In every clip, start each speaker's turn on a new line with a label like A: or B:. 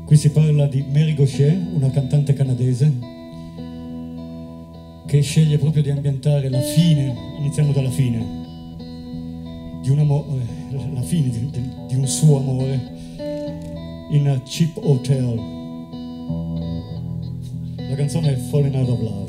A: Qui si parla di Mary Gauthier, una cantante canadese, che sceglie proprio di ambientare la fine, iniziamo dalla fine, di un amore, la fine di un suo amore in a cheap hotel. La canzone è Falling Out of Love.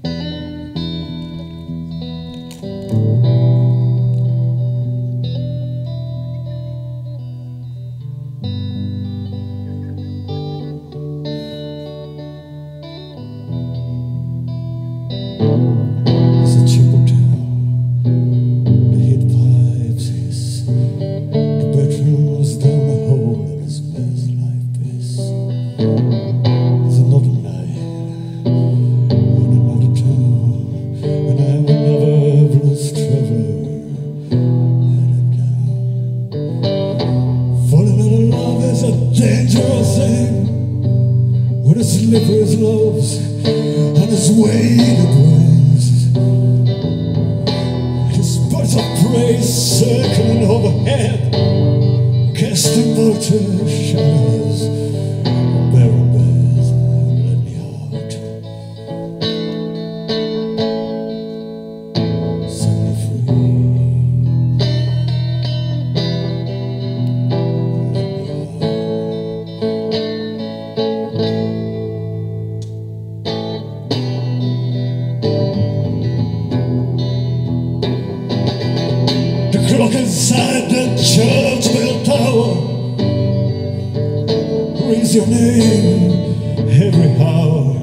A: Your name every hour.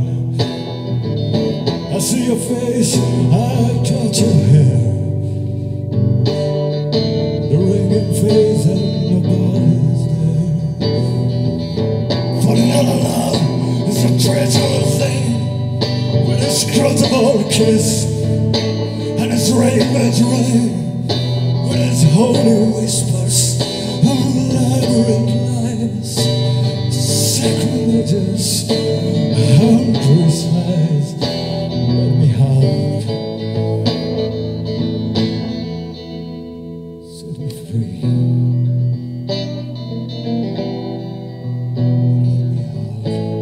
A: I see your face, I touch your hair. The ringing face and nobody's there. Falling out of love is a treacherous thing, with a scrutable kiss and its ravens rain, with its holy whispers of elaborate lies. Sacrilegious, unprecise, let me out, set me free, let me out.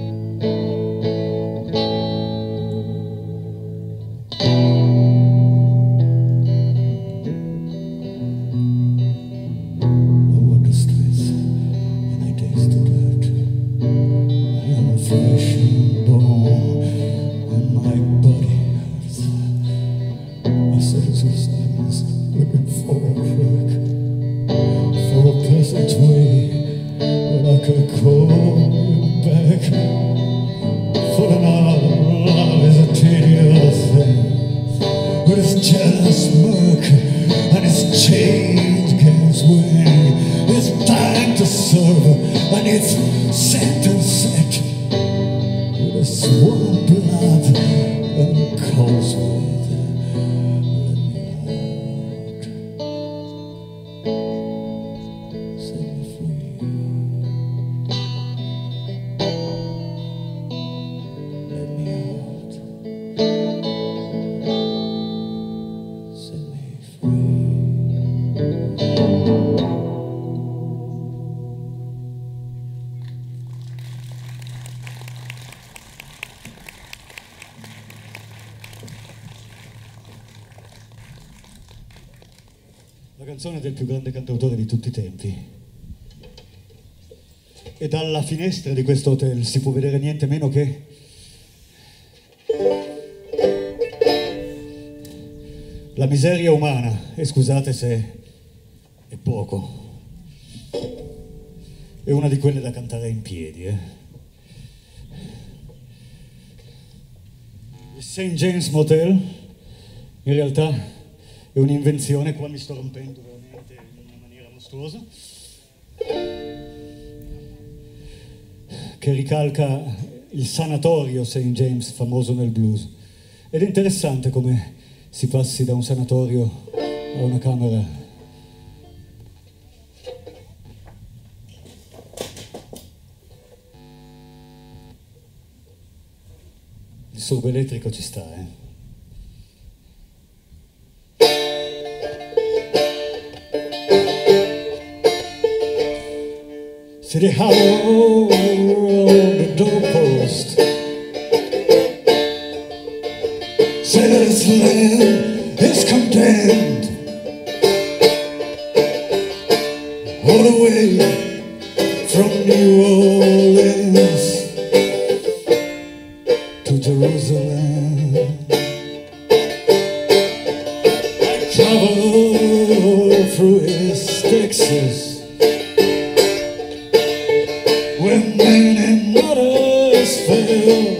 A: I walk the streets and I taste the dirt. I am flesh and bone, and my body hurts. I settle to silence, looking for a crack, for a pleasant way where I could call you back. Falling out of love is a tedious thing, with its jealous smirk and its change games wing. It's time to serve, and it's set and set, with a swollen blood and cold sweat. Let me out, set me free. Let me out, set me free. La canzone del più grande cantautore di tutti i tempi. E dalla finestra di questo hotel si può vedere niente meno che la miseria umana, e scusate se è poco, è una di quelle da cantare in piedi, Il St. James Motel in realtà è un'invenzione, qua mi sto rompendo veramente in una maniera mostruosa, che ricalca il sanatorio St. James famoso nel blues. Ed è interessante come si passi da un sanatorio a una camera. Il sorbo elettrico ci sta, City Hollow on the doorpost. Say that this land is condemned all the way from New Orleans to Jerusalem. I travel through East Texas, where men and mothers fell,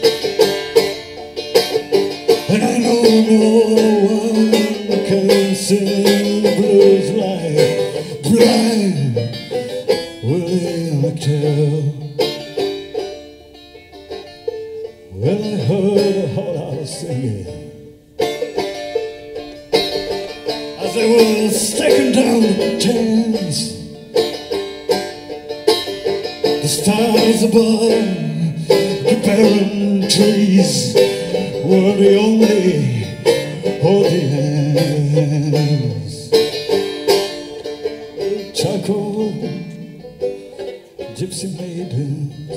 A: and I know no one can sing the blues like Blind Willie McTell. Well, I heard a whole lot of singing as they were staking down the tents. The stars above the barren trees were the only audience. Charcoal, gypsy maidens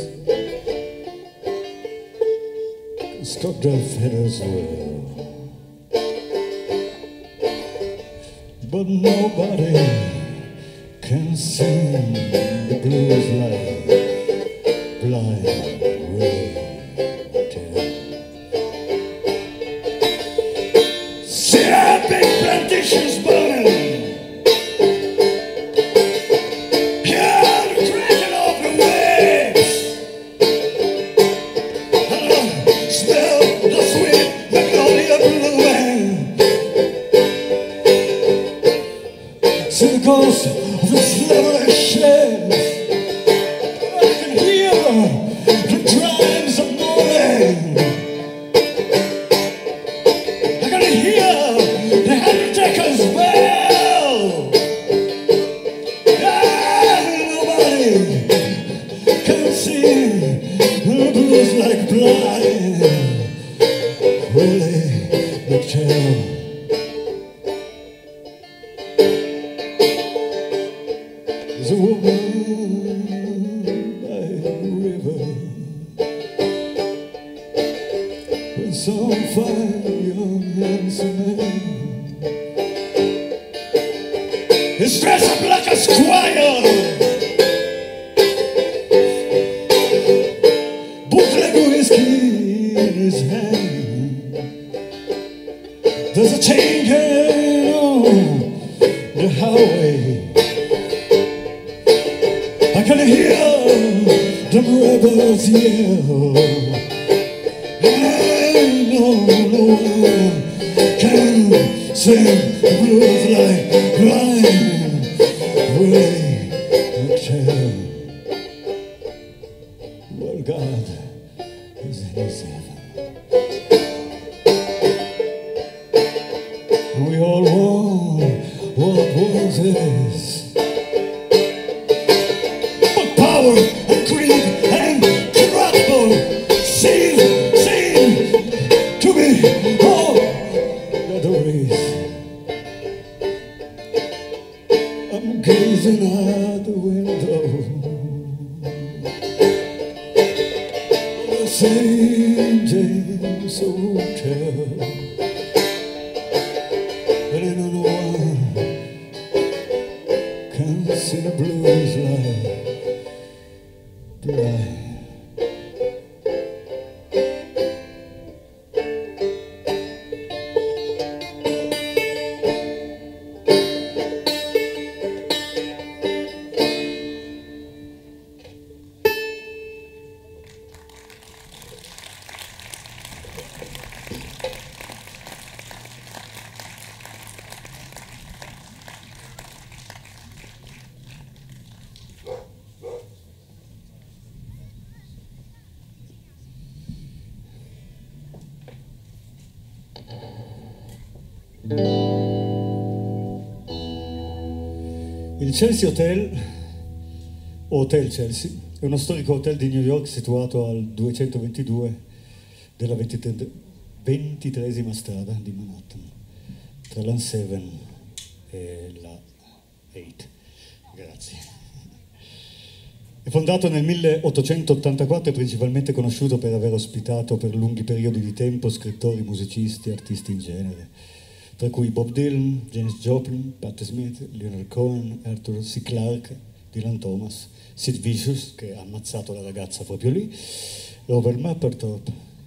A: struck their feathers well, but nobody can sing the blues like Blind Willie McTell. See that big plantations burning, hear the crashing of the waves, smell the sweet magnolia blooming. See the ghost of its lovely shades, I can hear the drums of morning. I can hear the undertaker's bell. Nobody can sing the blues like Blind Willie McTell. There's a woman by the river with some fine young handsome man. He's dressed up like a squire, bootleg whiskey in his hand. There's a chain hanging on the highway. I can hear the rebels yell, and I know no one can sing the blues like Blind Willie McTell. Well, God is in his heaven, and we all want what was his. Power and greed and trouble seem to be all that there is. I'm gazing out the window of the St. James Hotel, and I know no one can sing the blues like Blind. Il Chelsea Hotel, o Hotel Chelsea, è uno storico hotel di New York situato al 222 della 23esima strada di Manhattan, tra la 7 e la 8. Grazie. È fondato nel 1884 e principalmente conosciuto per aver ospitato per lunghi periodi di tempo scrittori, musicisti, artisti in genere, tra cui Bob Dylan, Janis Joplin, Patti Smith, Leonard Cohen, Arthur C. Clarke, Dylan Thomas, Sid Vicious, che ha ammazzato la ragazza proprio lì, Robert Mapplethorpe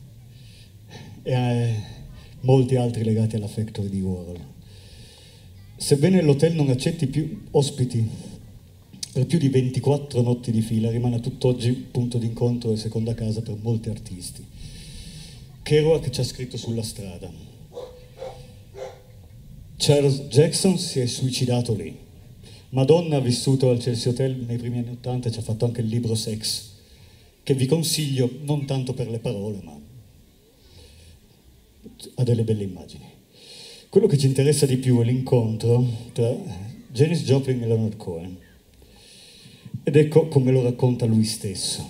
A: e molti altri legati alla Factory di Warhol. Sebbene l'hotel non accetti più ospiti per più di 24 notti di fila, rimane a tutt'oggi punto d'incontro e seconda casa per molti artisti. Kerouac ci ha scritto sulla strada. Charles Jackson si è suicidato lì. Madonna ha vissuto al Chelsea Hotel nei primi anni '80 e ci ha fatto anche il libro Sex, che vi consiglio non tanto per le parole, ma ha delle belle immagini. Quello che ci interessa di più è l'incontro tra Janis Joplin e Leonard Cohen. Ed ecco come lo racconta lui stesso.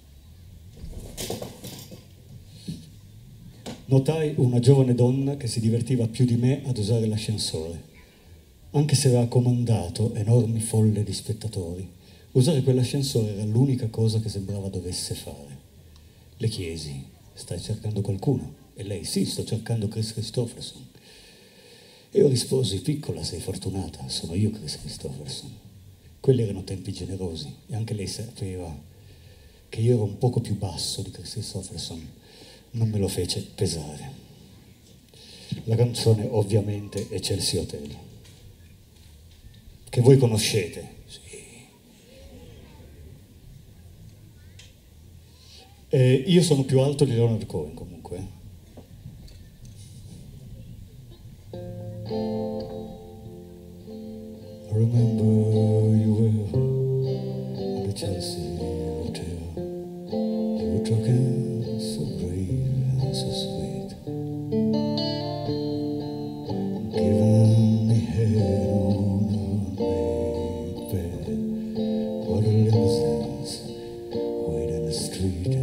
A: Notai una giovane donna che si divertiva più di me ad usare l'ascensore, anche se aveva comandato enormi folle di spettatori. Usare quell'ascensore era l'unica cosa che sembrava dovesse fare. Le chiesi: stai cercando qualcuno? E lei: sì, sto cercando Kris Kristofferson. E io risposi: piccola, sei fortunata, sono io Kris Kristofferson. Quelli erano tempi generosi e anche lei sapeva che io ero un poco più basso di Kris Kristofferson, non me lo fece pesare. La canzone ovviamente è Chelsea Hotel, che voi conoscete. Sì. Io sono più alto di Leonard Cohen comunque. I remember you were at the Chelsea Hotel. You were talking so brave and so sweet, giving me head on a made bed, while the limousines wait in the street.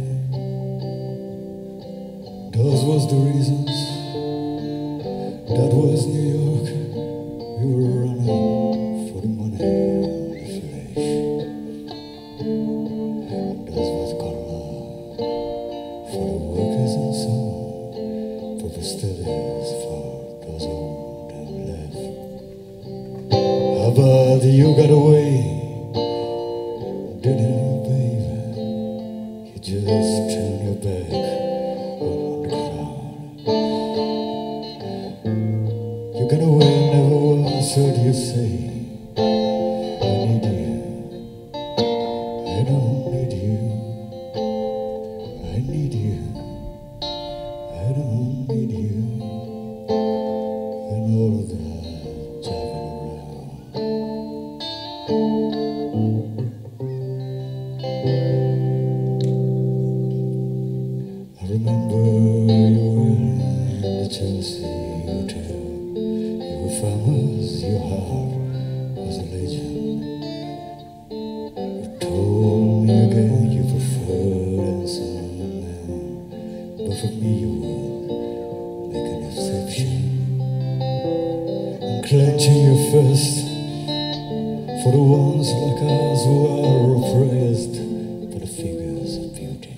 A: Those was the reasons, that was New York. You were running for the money and the flesh. That was karma for the workers and some, for the studies for those old and left. How about you got away, didn't you, baby? You just turned your back on the crowd. You got away, never once heard you say, I need you, I don't need you, I need you, I don't need you, and all of that driving around. I remember you were in the Chelsea Hotel. You were famous, your heart was a legend. You told me again you preferred handsome men, but for me you would make an exception. And clenching your fist for the ones like us who are oppressed by the figures of beauty.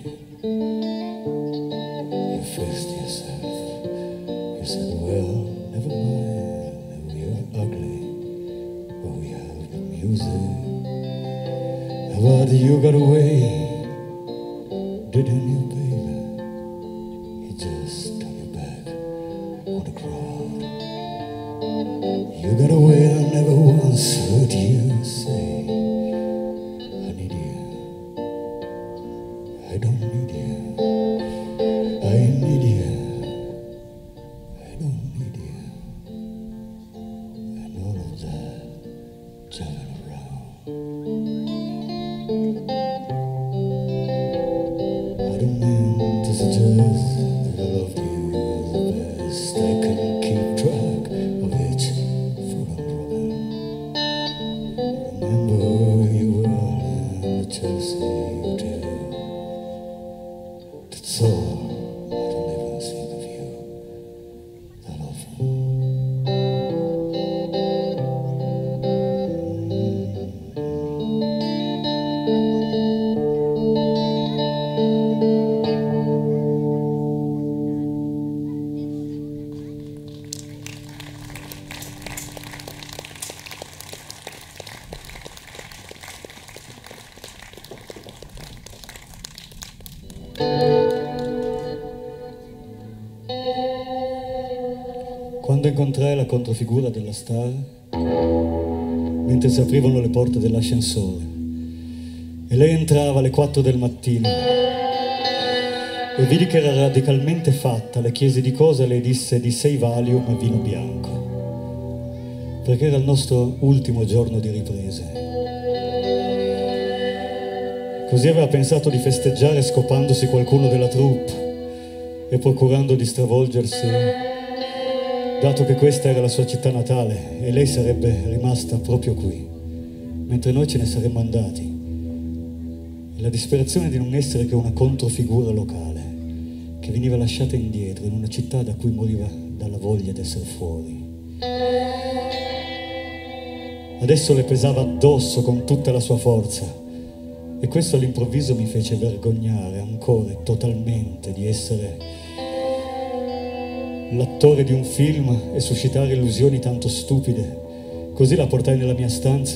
A: You fixed yourself. You said, well, never mind, we are ugly, but we have the music. But you got away, didn't you, baby? You just turned your back on the crowd. You got away, I never once heard you say, I need you, I don't need you, I need you, I don't need you, and all of that driving around. I don't mean to suggest that I loved you the best. I couldn't keep track of each foot I'm rubbing. Remember you were in the Chelsea Hotel. That's all, I don't even think of you that often. quando incontrai la controfigura della star, mentre si aprivano le porte dell'ascensore e lei entrava alle 4 del mattino e vidi che era radicalmente fatta, le chiesi di cosa e lei disse di 6 Valium e vino bianco, perché era il nostro ultimo giorno di riprese. Così aveva pensato di festeggiare scopandosi qualcuno della troupe e procurando di stravolgersi, dato che questa era la sua città natale e lei sarebbe rimasta proprio qui, mentre noi ce ne saremmo andati. E la disperazione di non essere che una controfigura locale, che veniva lasciata indietro in una città da cui moriva dalla voglia di essere fuori. Adesso le pesava addosso con tutta la sua forza e questo all'improvviso mi fece vergognare ancora e totalmente di essere l'attore di un film e suscitare illusioni tanto stupide. Così la portai nella mia stanza,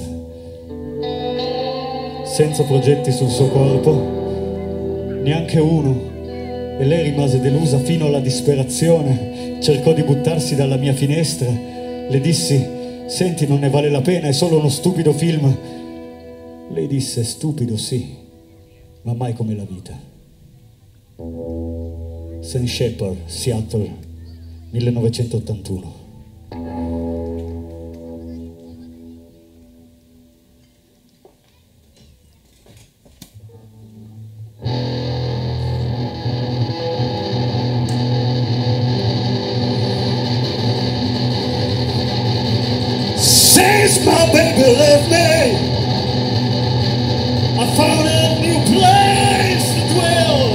A: senza progetti sul suo corpo, neanche uno, e lei rimase delusa fino alla disperazione. Cercò di buttarsi dalla mia finestra. Le dissi: senti, non ne vale la pena, è solo uno stupido film. Lei disse: stupido sì, ma mai come la vita. St. Shepard, Seattle, 1981. Since my baby left me, I found a new place to dwell.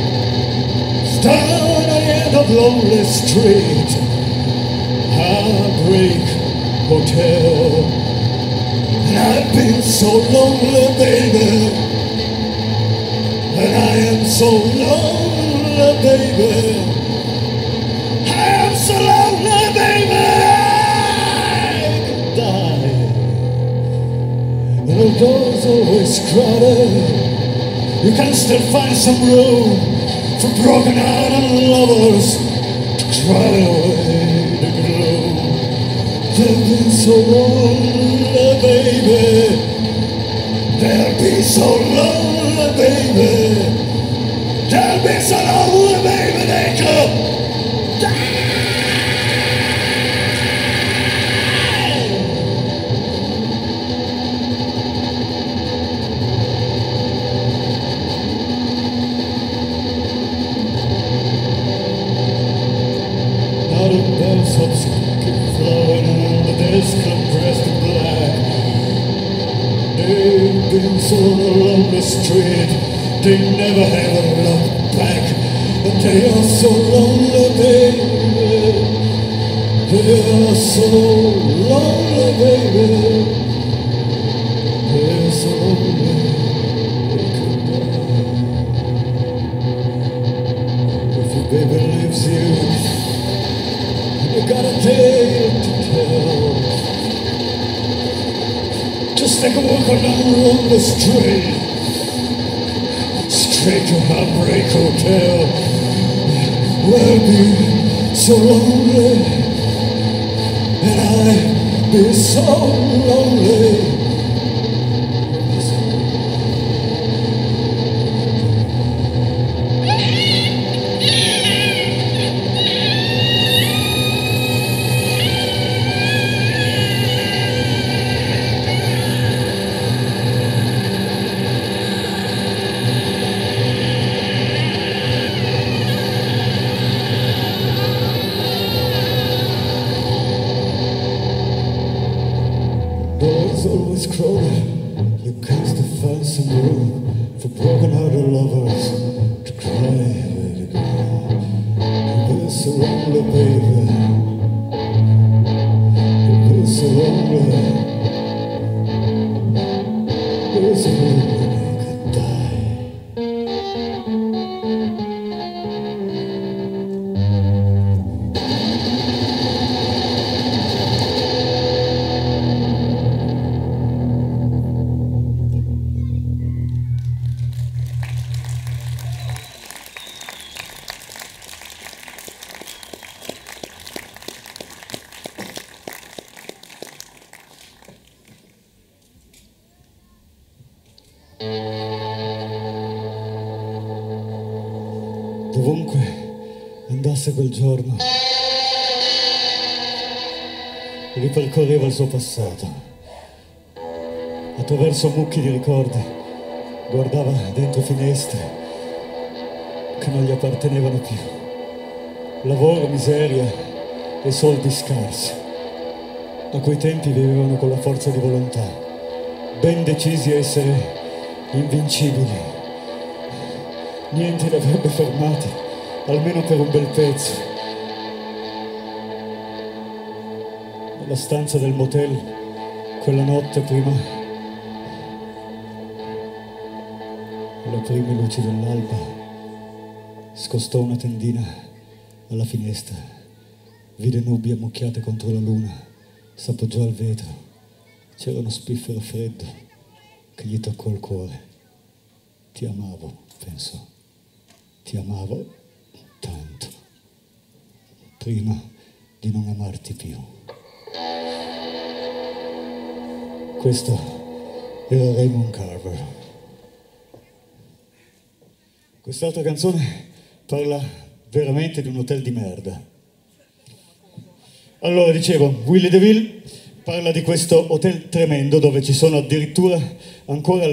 A: Down at the end of Lonely Street, Heartbreak Hotel. And I've been so lonely, baby. And I am so lonely, baby. I am so lonely, baby. And the door's always crowded, you can still find some room for broken-hearted lovers to cry away the gloom. They'll be so lonely, baby. They'll be so lonely, baby. They'll be so lonely, baby. They could die. Flowing and the days compressed in black. They've been so along the street, they never ever look back. And they are so lonely, baby. They are so lonely, baby. They're so lonely, they could die. If your baby leaves you, you got a tale to tell. Just take a walk along the street, straight to Heartbreak Hotel. We'll be so lonely, and I'll be so lonely. Always crowded, you can still find some room for broken-hearted lovers to cry where to go. You'll be so lonely, baby. You'll be so lonely. You'll be so lonely they could die. Ovunque andasse quel giorno, ripercorreva il suo passato. Attraverso mucchi di ricordi, guardava dentro finestre che non gli appartenevano più. Lavoro, miseria e soldi scarsi. A quei tempi vivevano con la forza di volontà, ben decisi a essere invincibili. Niente li avrebbe fermati, almeno per un bel pezzo. Nella stanza del motel, quella notte prima, alle prime luci dell'alba, scostò una tendina alla finestra, vide nubi ammucchiate contro la luna, s'appoggiò al vetro. C'era uno spiffero freddo che gli toccò il cuore. Ti amavo, pensò. Ti amavo tanto, prima di non amarti più. Questo era Raymond Carver. Quest'altra canzone parla veramente di un hotel di merda. Allora, dicevo, Willie DeVille parla di questo hotel tremendo dove ci sono addirittura ancora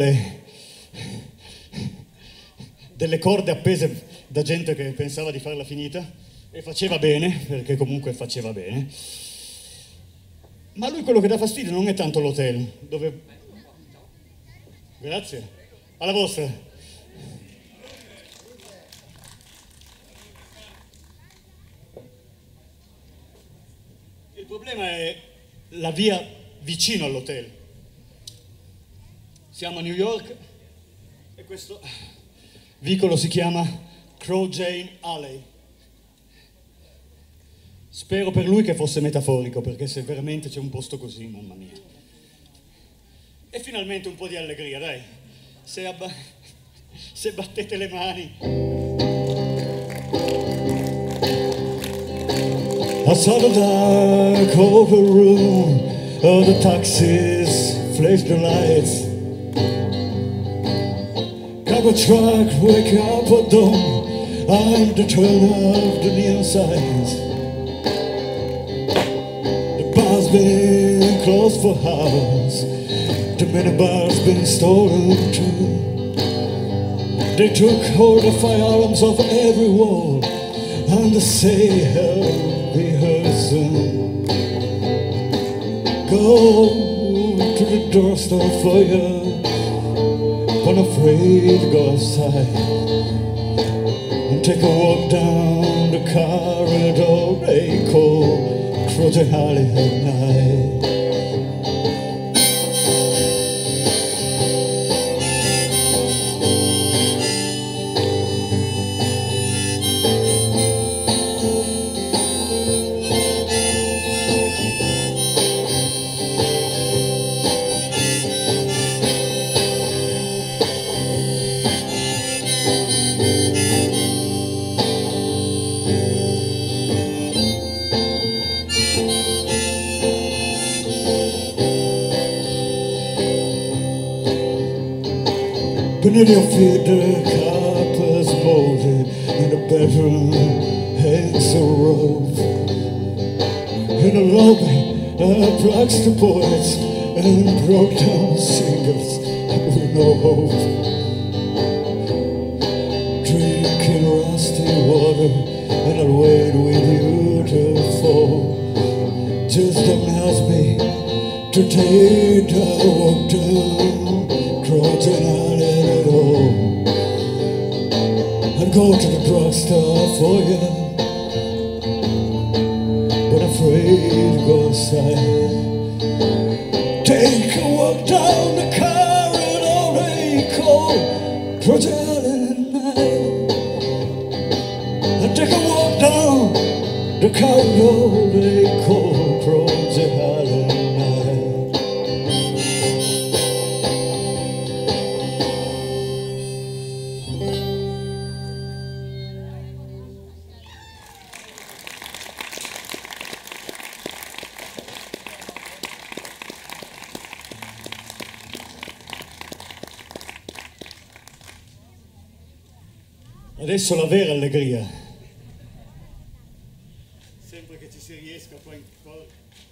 A: delle corde appese da gente che pensava di farla finita, e faceva bene, perché comunque faceva bene. Ma a lui quello che dà fastidio non è tanto l'hotel, dove... Grazie. Alla vostra. Il problema è la via vicino all'hotel. Siamo a New York e questo vicolo si chiama Crow Jane Alley. Spero per lui che fosse metaforico, perché se veramente c'è un posto così, mamma mia. E finalmente un po' di allegria, dai. Se battete le mani. I saw the dark over room, all the taxis flashed the lights. Cab truck, wake up at dawn, I'm the turn of the neon signs. The bar's been closed for hours, the minibar's been stolen too. They took all the firearms off every wall, and they say hell rehearsing. Go to the doorstep for you, but afraid to go outside and take a walk down the corridor they call Croce Alley at night. Beneath your feet the carpet's molded, in the bedroom hangs a rope. In the lobby plugs the poets and broke down singers with no hope. Drinking rusty water, and I'll wait with you to fall. Just don't ask me to take a walk down Croce Alley. I'd go to the drugstore for you, but afraid to go outside. Take a walk down the corridor they call Croce Alley at night. And take a walk down the corridor they call Croce Alley at night. Adesso la vera allegria. Sempre che ci si riesca qua in cor.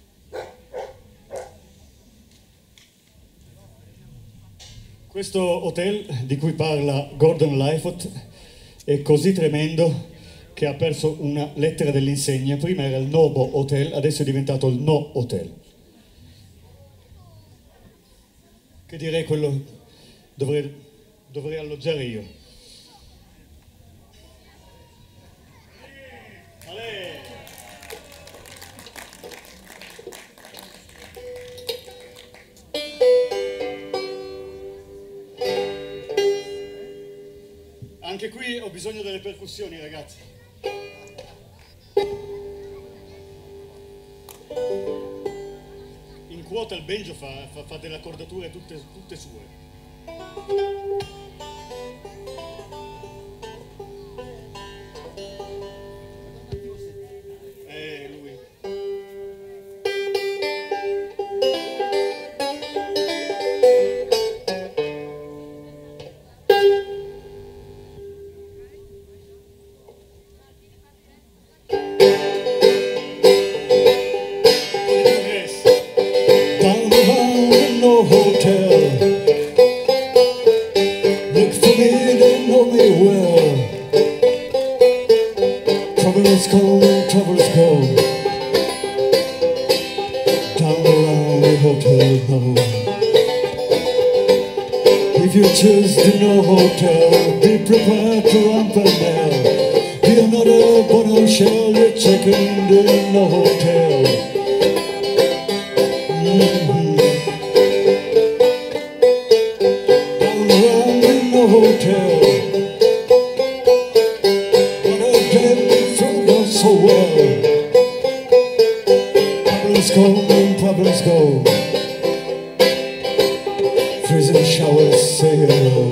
A: Questo hotel di cui parla Gordon Lightfoot è così tremendo che ha perso una lettera dell'insegna. Prima era il Nobo Hotel, adesso è diventato il No Hotel. Che direi quello dovrei alloggiare io. Anche qui ho bisogno delle percussioni, ragazzi. In quota il banjo fa delle accordature tutte sue. Lui. Troubles come and troubles go. Down around the hotel no. If you choose the No Hotel, be prepared to ramp and nail. Be another bottle shell, you're checking the No Hotel. Down around the No Hotel. So well. Problems come and problems go. Freezing showers say hello.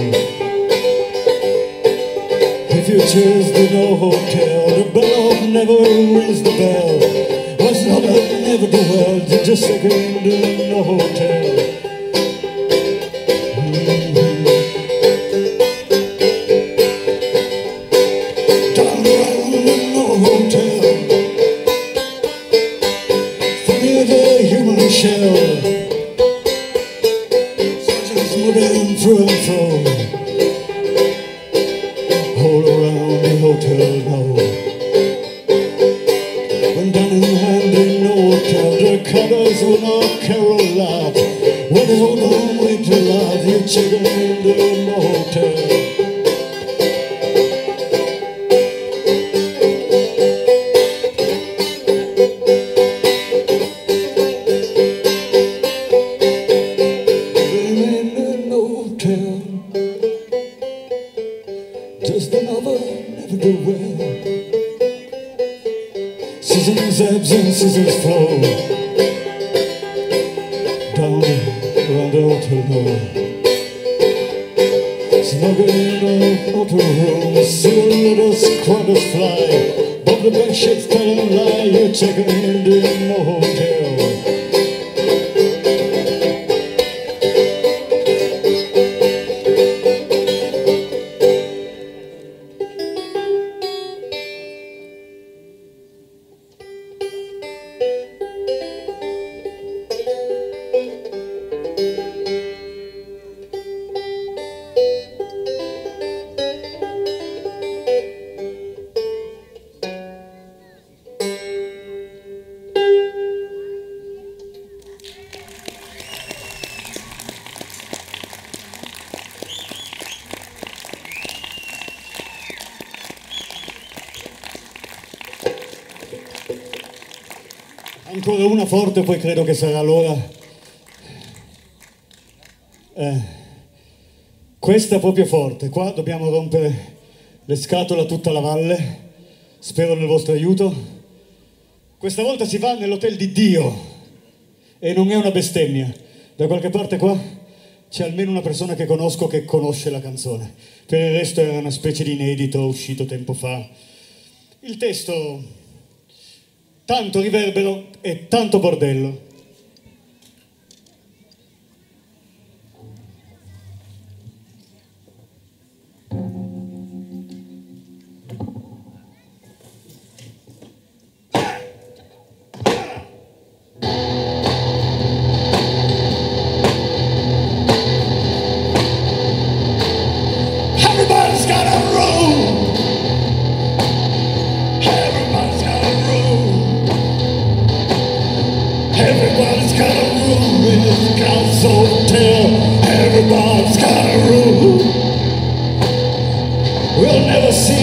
A: If you choose the No Hotel, the bell never rings the bell. What's not that never do well, you just second the No Hotel. Shell, soldiers moving through and through, all around the hotel now. When down in hand in no hotel, the cutters will not carol loud. When they hold on way too loud, you chicken in the No Hotel. Just another never do well. Seasons ebbs and seasons flow. Down around the hotel door. Snug in a hotel room, see a little squatters fly. But the bed sheets tell a lie, you're checking in the No Hotel. Ancora una forte, poi credo che sarà l'ora. Questa è proprio forte. Qua dobbiamo rompere le scatole a tutta la valle. Spero nel vostro aiuto. Questa volta si va nell'hotel di Dio e non è una bestemmia. Da qualche parte qua c'è almeno una persona che conosco che conosce la canzone. Per il resto era una specie di inedito uscito tempo fa. Il testo: tanto riverbero e tanto bordello.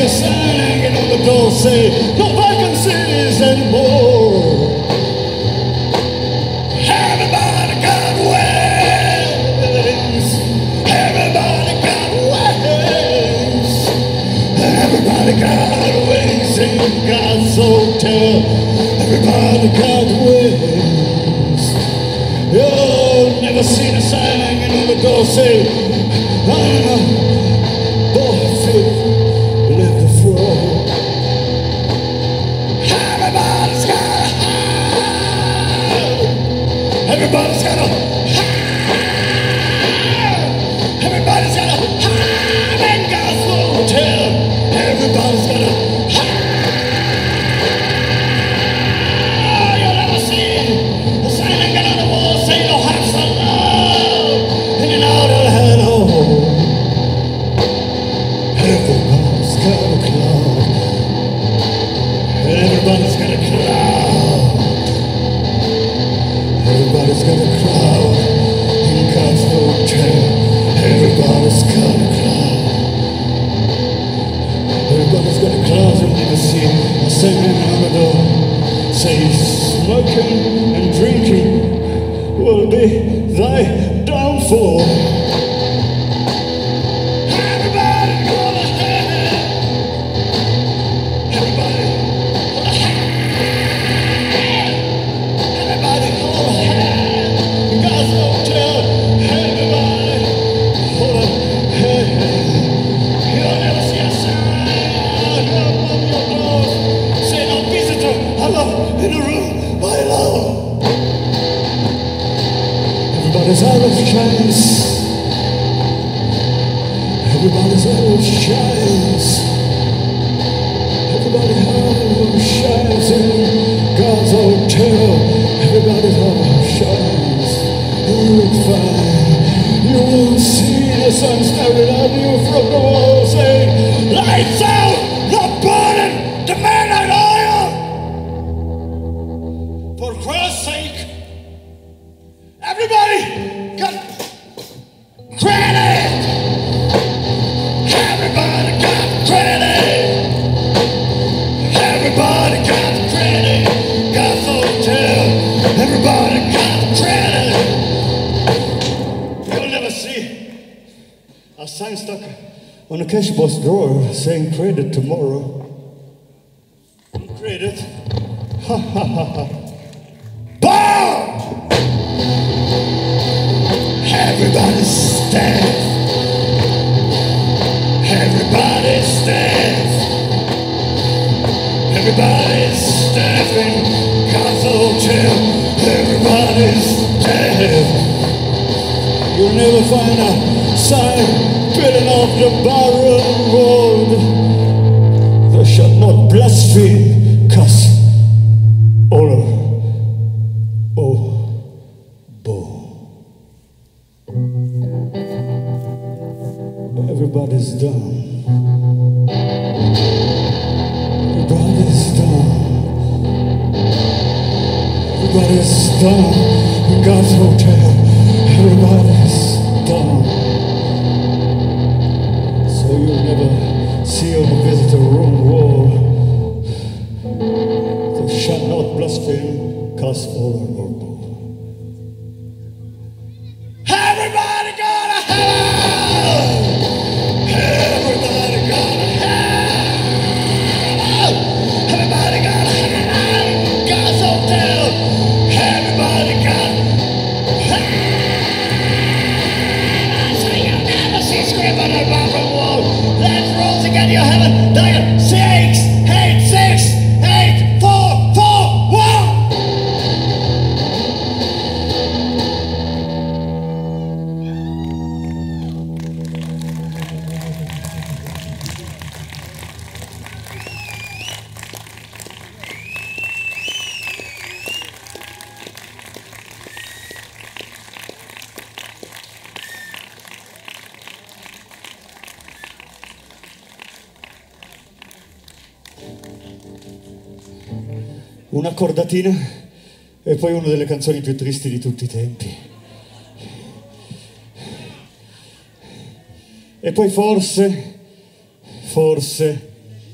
A: a sign hanging on the door saying no vacancies anymore. Everybody got ways. Everybody got ways. Everybody got ways in God's hotel. Everybody got ways. You'll never seen a sign hanging on the door saying, boy, let the floor. Everybody's got a high. Everybody's got a high. Everybody's got a high in God's hotel. Everybody's got a high. You'll never see a sign hanging on the wall saying no have some love. And you know they'll head home. Everybody's got a cloud. Everybody's got a cloud. Everybody's got a cloud in God's hotel. Everybody's got a cloud. Everybody's got a cloud you'll never see. A singing on the door. Say smoking and drinking will be thy downfall. Everybody gonna have. Everybody gonna have. Everybody gonna have. God's hotel. Everybody gonna have. You'll never see a sign up on your door. Say no visitor. Hello in the room. My love. Everybody's out of chance. Everybody's out of chance. Everybody out of chance in God's hotel. Everybody's out of chance. You look fine. You won't see the sun staring at you from the wall saying, lights out, not burning, demand an oil. For Christ's sake, everybody got credit. Everybody got credit. Everybody got credit. God's hotel. Everybody got credit. You'll never see a sign stuck on a cash box drawer saying credit tomorrow. Credit. Ha ha ha ha. Boom! Everybody's staff. Everybody's staff. Everybody's staff in God's hotel. Everybody's staff. You'll never find a sign written off the barren road. Thou shalt not blaspheme, cuss, or everybody's done. Everybody's done. Everybody's done in God's hotel. Everybody's done. So you'll never see on the visitor room wall, thou shalt not blaspheme, cuss, or everybody gonna have. Everybody gonna have. Everybody gonna have. God's hotel. Everybody gonna have. So you'll never see scribbling above the wall. Let's roll together your heaven. Dial 6, 8, 6, 8, 4, 4, 1. Una cordatina e poi una delle canzoni più tristi di tutti i tempi. E poi forse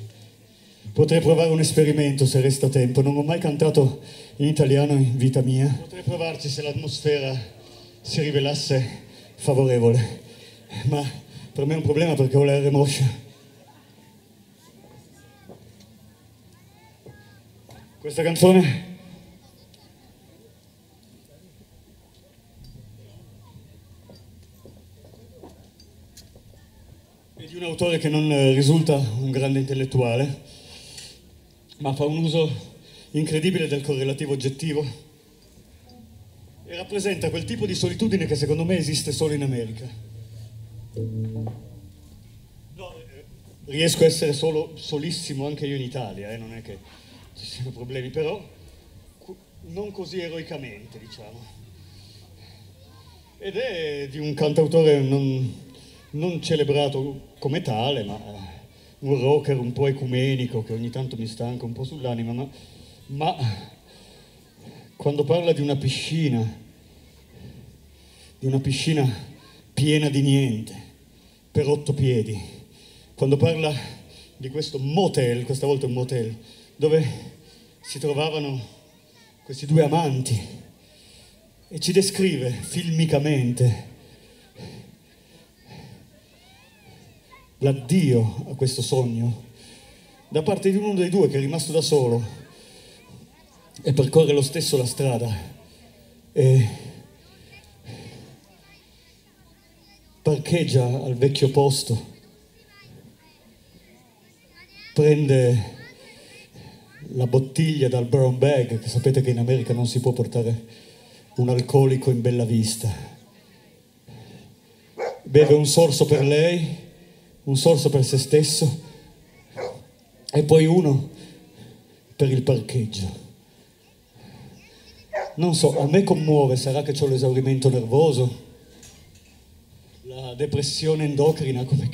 A: Potrei provare un esperimento se resta tempo. Non ho mai cantato in italiano in vita mia. Potrei provarci se l'atmosfera si rivelasse favorevole. Ma per me è un problema perché ho la R moscia. Questa canzone è di un autore che non risulta un grande intellettuale, ma fa un uso incredibile del correlativo oggettivo e rappresenta quel tipo di solitudine che secondo me esiste solo in America. No, riesco a essere solissimo anche io in Italia, non è che ci siano problemi, però non così eroicamente, diciamo. Ed è di un cantautore non celebrato come tale, ma un rocker un po' ecumenico che ogni tanto mi stanca un po' sull'anima, ma quando parla di una piscina piena di niente, per 8 piedi, quando parla di questo motel, questa volta un motel, dove si trovavano questi due amanti e ci descrive filmicamente l'addio a questo sogno da parte di uno dei due che è rimasto da solo e percorre lo stesso la strada e parcheggia al vecchio posto, prende la bottiglia dal brown bag, che sapete che in America non si può portare un alcolico in bella vista, beve un sorso per lei, un sorso per se stesso e poi uno per il parcheggio. Non so, a me commuove, sarà che ho l'esaurimento nervoso, la depressione endocrina, come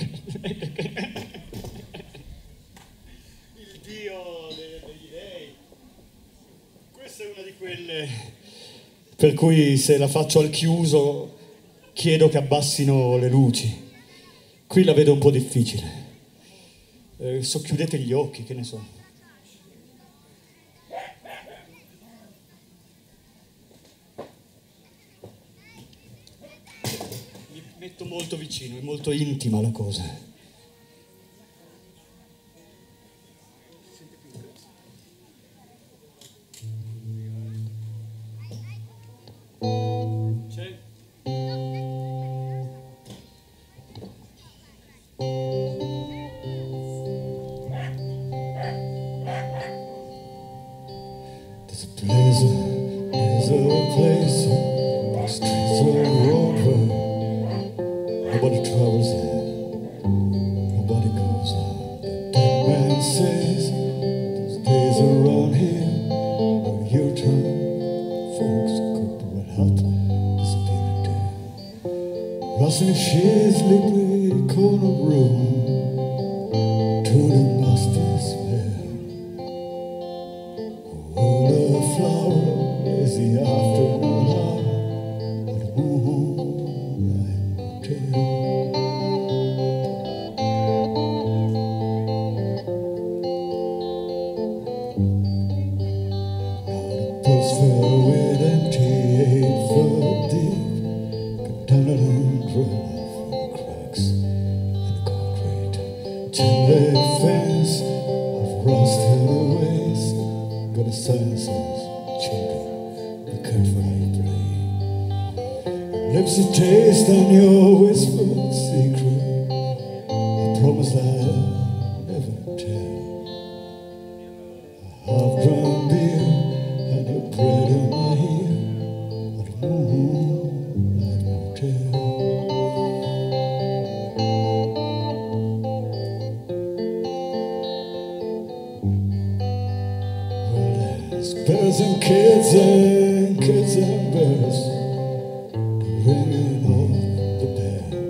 A: il dio degli dei. Questa è una di quelle per cui se la faccio al chiuso chiedo che abbassino le luci. Qui la vedo un po' difficile. Socchiudete gli occhi, che ne so. Mi metto molto vicino, è molto intima la cosa. C'è? There's a place, the streets of road where nobody travels there, nobody goes there. The dead man says, those days around here, where your town folks could run out, disappearing there. Lost in a shizzly pretty corner room, to the master's spell. Flower is the afternoon hour of the Moonlight Motel. Now the bus fell with empty 8-foot deep, come down and roll off the cracks in the concrete. Chain-link fence of rusted ways, got a sunset. The carefully play. Lips a taste on your whispered secret. I promise I'll never tell. A half-drowned beer and your bread in my ear at the Moonlight Motel. Bears and kids and bears, the ringing of the bell.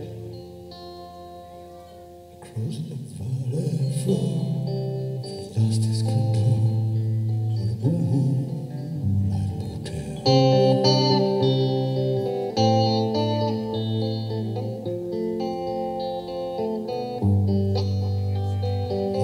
A: Across the valley floor, the lost his control on the Moonlight Motel.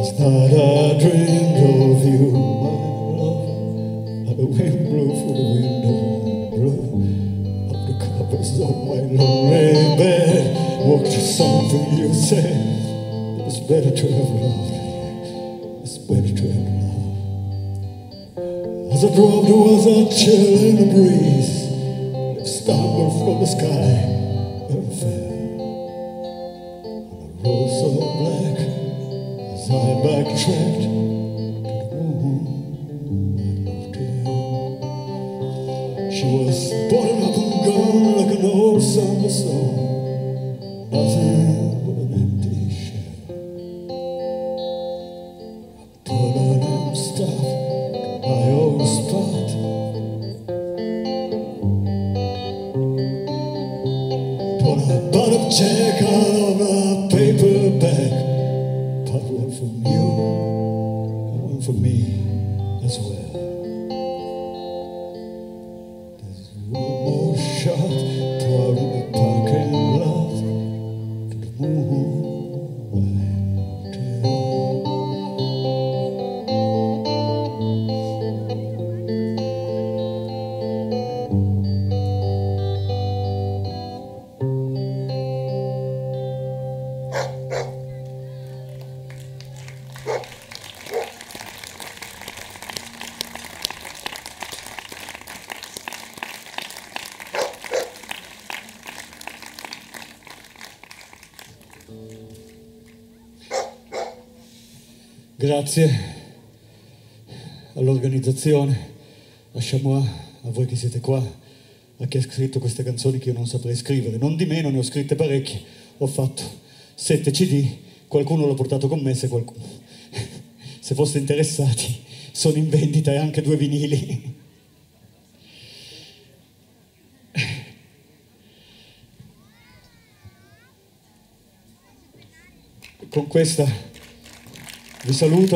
A: Last night I dreamed of you, my love. How the wind blew through the window, blew up the covers of my lonely bed. Walked to something you said. It's better to have loved. It's better to have loved. As I drove, there was a chill in the breeze. It stumbled from the sky and fell on a road so black. As I backtracked to the woman I loved her. She was buttoned up and gone like an old summer song. Nothing but an empty shell. I put her in stuff to my old spot. Put a bottom check out of a paper bag. But one from you and one for me as well. There's one more shot poured in the parking lot to the Moonlight Hotel. Grazie all'organizzazione, a Chamois, a voi che siete qua, a chi ha scritto queste canzoni che io non saprei scrivere. Non di meno, ne ho scritte parecchie, ho fatto 7 CD, qualcuno l'ho portato con me, se foste interessati, sono in vendita e anche 2 vinili. Con questa vi saluto.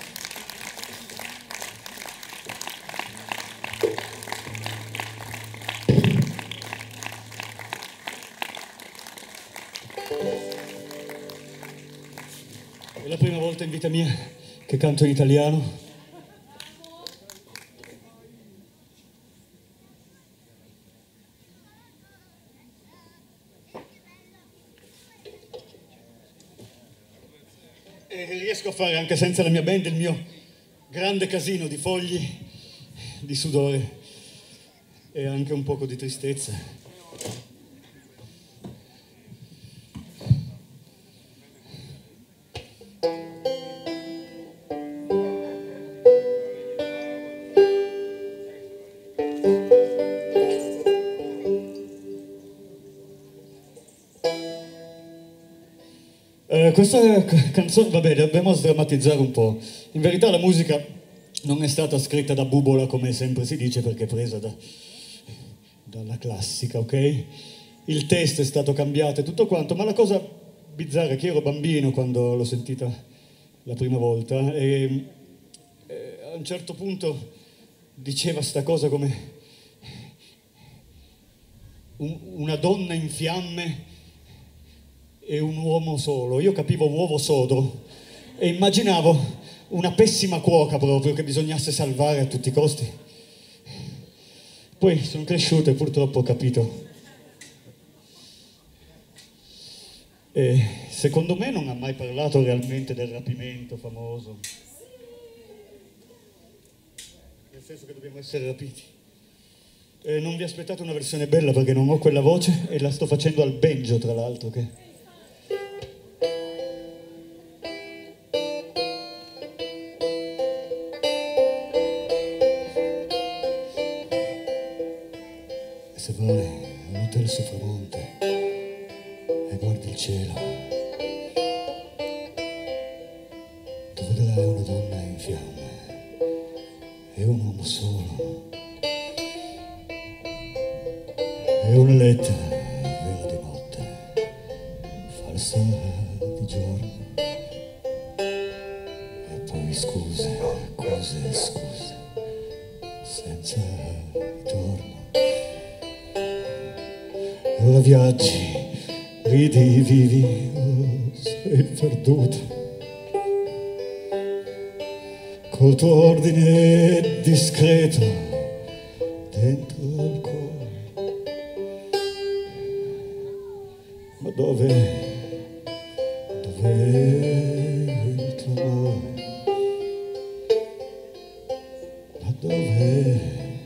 A: È la prima volta in vita mia che canto in italiano. E riesco a fare anche senza la mia band il mio grande casino di fogli, di sudore e anche un poco di tristezza. Questa canzone, vabbè, dobbiamo sdrammatizzare un po'. In verità la musica non è stata scritta da Bubola, come sempre si dice, perché è presa dalla classica, ok? Il testo è stato cambiato e tutto quanto, ma la cosa bizzarra è che io ero bambino quando l'ho sentita la prima volta e a un certo punto diceva sta cosa come una donna in fiamme e un uomo solo. Io capivo uovo sodo e immaginavo una pessima cuoca proprio che bisognasse salvare a tutti i costi. Poi sono cresciuto e purtroppo ho capito. E secondo me non ha mai parlato realmente del rapimento famoso. Nel senso che dobbiamo essere rapiti. Non vi aspettate una versione bella perché non ho quella voce e la sto facendo al banjo, tra l'altro, che... Se vai a un hotel su Framonte e guardi il cielo, tu vedrai una donna in fiamme e un uomo solo e una lettera vera di notte, falsa di giorno, e poi scuse, senza ritorno. Ora viaggi, ridi, vivi, oh, sei perduto. col tuo ordine discreto dentro il cuore. Ma dov'è il tuo amore? Ma dov'è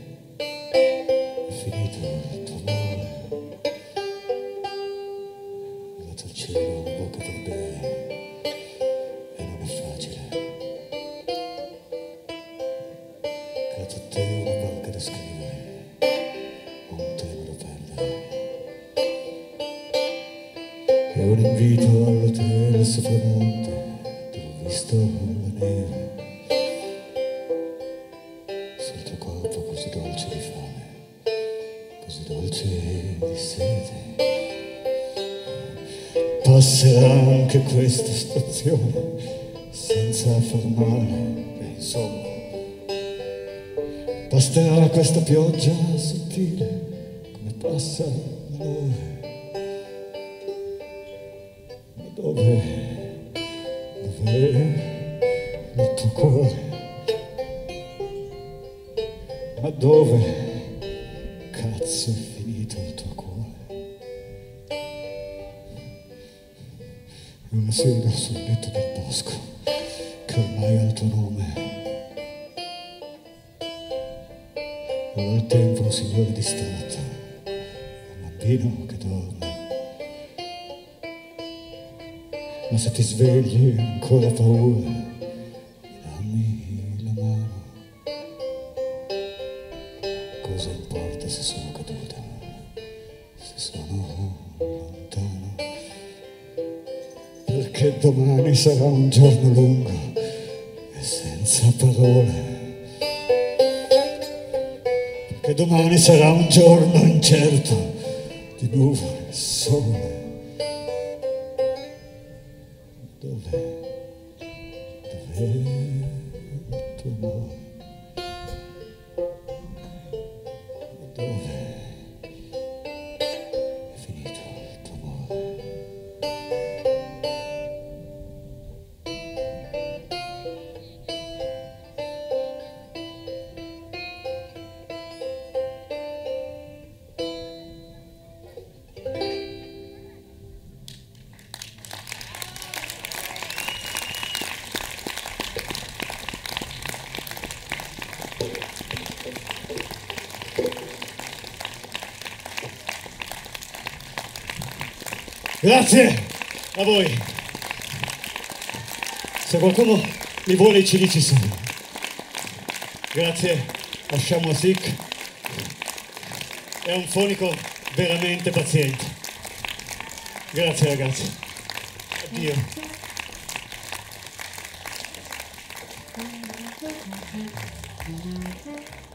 A: finito il tuo amore? Grazie al cielo ho bocca per bere e non è facile. Grazie a te ho una barca da scrivere, ho un treno da perdere e un invito all'hotel Sopra-Monte dove ho visto la neve sul tuo corpo così dolce di fame, così dolce di sete. Passerà anche questa stazione senza fermare, e insomma basterà questa pioggia sottile come passa l'ore. Ma dov'è il tuo cuore? Ma dove cazzo è finito il tuo cuore? E una sera sul letto del bosco che ormai ha il tuo nome, ora al tempo un signore distratto, un bambino che dorme. Ma se ti svegli ancora paura, dammi la mano. Cosa importa se sono caduta, se sono lontano? Perché domani sarà un giorno lungo e senza parole. Perché domani sarà un giorno incerto di nuvole e sole. Dov'è il tuo amore? Dove è finito il tuo amore? Grazie a voi. Se qualcuno mi vuole i CD ci sono. Grazie a Shamo Sik, è un fonico veramente paziente. Grazie ragazzi. Addio.